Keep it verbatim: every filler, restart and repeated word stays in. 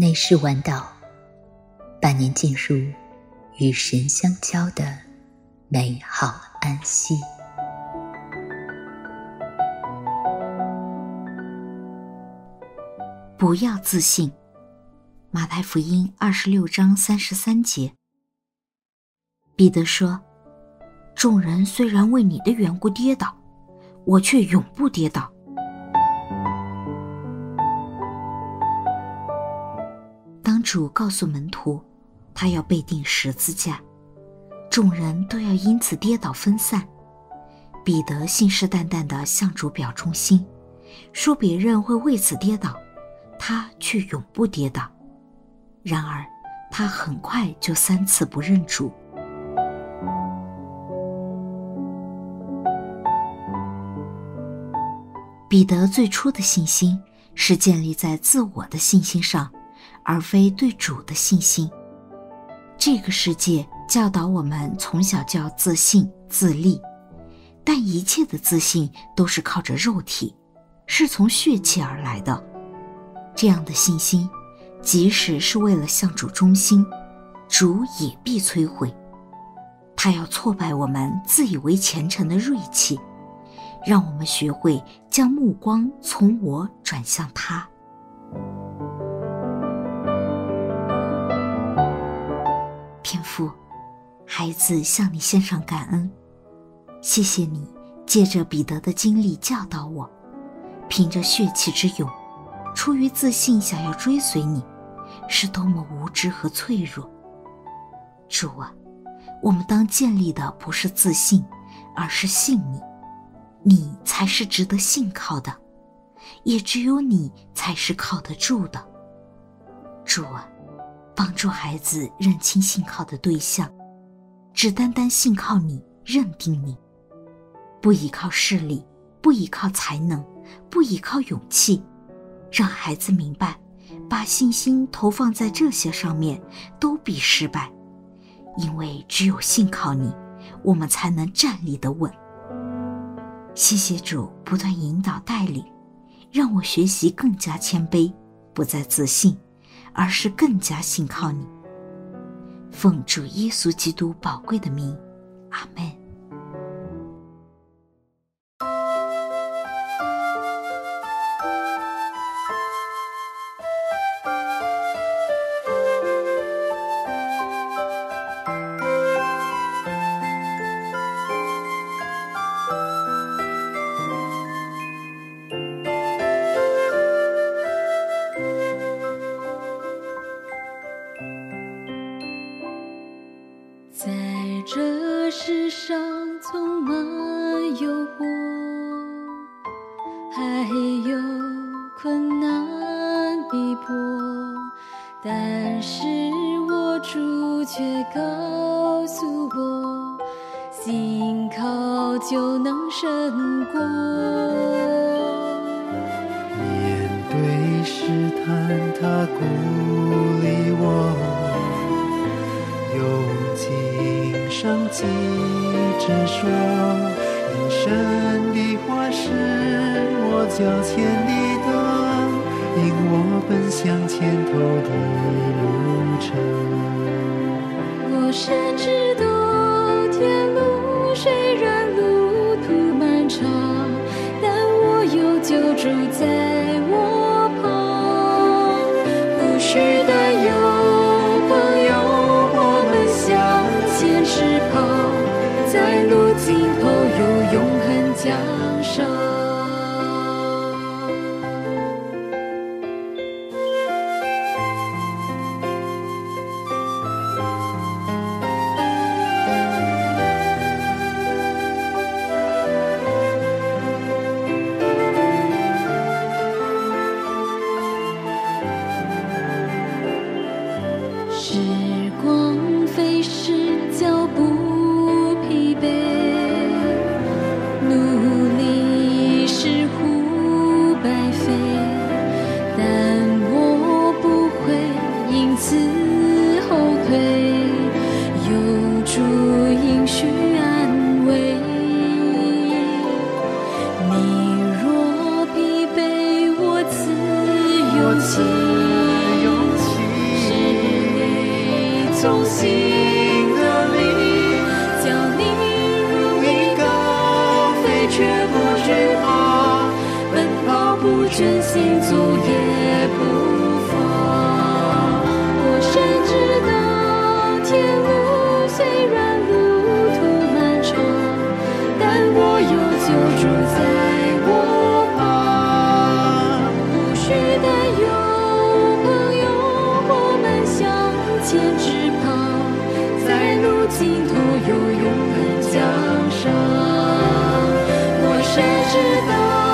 内视晚岛，伴您进入与神相交的美好安息。 不要自信。马太福音二十六章三十三节，彼得说：众人虽然为你的缘故跌倒，我却永不跌倒。当主告诉门徒他要背定十字架，众人都要因此跌倒分散，彼得信誓旦旦地向主表忠心，说别人会为此跌倒，他却永不跌倒。然而他很快就三次不认主。彼得最初的信心是建立在自我的信心上，而非对主的信心。这个世界教导我们从小就要自信自立，但一切的自信都是靠着肉体，是从血气而来的。这样的信心即使是为了向主忠心，主也必摧毁。他要挫败我们自以为虔诚的锐气，让我们学会将目光从我转向他。天父，孩子向你献上感恩，谢谢你借着彼得的经历教导我，凭着血气之勇，出于自信想要追随你，是多么无知和脆弱。主啊，我们当建立的不是自信，而是信你，你才是值得信靠的，也只有你才是靠得住的。主啊，帮助孩子认清信靠的对象，只单单信靠你，认定你，不依靠势力，不依靠才能，不依靠勇气，让孩子明白，把信心投放在这些上面都必失败，因为只有信靠你，我们才能站立得稳。谢谢主不断引导带领，让我学习更加谦卑，不再自信，而是更加信靠你。奉主耶稣基督宝贵的名，阿们。 在这世上充满诱惑，还有困难逼迫，但是我主却告诉我，信靠就能胜过。 面对试探，他鼓励我，用经上记着说，因神的话是我脚前的灯，引我奔向前头的路程。 我深知道天路虽然路途漫长，但我有救主在我旁，不需担忧朋友，我们向前直跑，在路尽头有永恒奖赏。时光飞逝，脚步疲惫，努力是乎白费，但我不会因此后退，有主应许安慰。你若疲惫，我赐勇气。 却不惧怕，奔跑不倦，行走也不放。我深知道天路虽然路途漫长，但我有救主在我旁。不需担忧朋友，我们向前直跑，在路尽头有永恒奖赏。我深知道